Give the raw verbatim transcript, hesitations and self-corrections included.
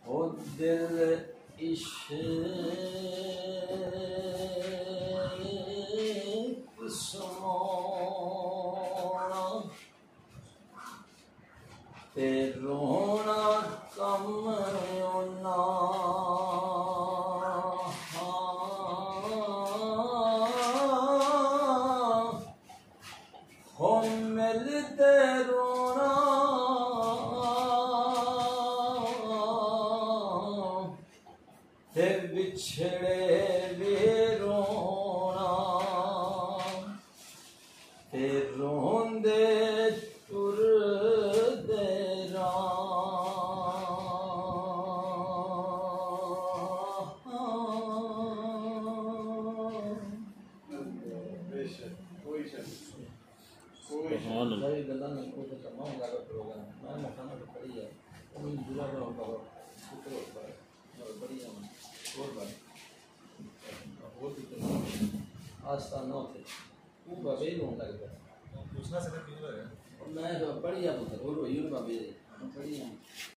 ओ दिल इश्क सोना ते रोना कम ना हो मिलते रोना ते बिछड़े भी रोना ते रोंदे टुरदे कोई गल्ला नहीं कोई तो करना होगा अगर प्रोग्राम मैं मखाना तो पड़ी है वो मैं जुड़ा हुआ होगा शुक्र होगा और बड़ी है और बात और भी तो आस्था न थे वो बाबे होने लग गया पूछना से क्यों है मैं तो बढ़िया पुत्र और वही बाबे बढ़िया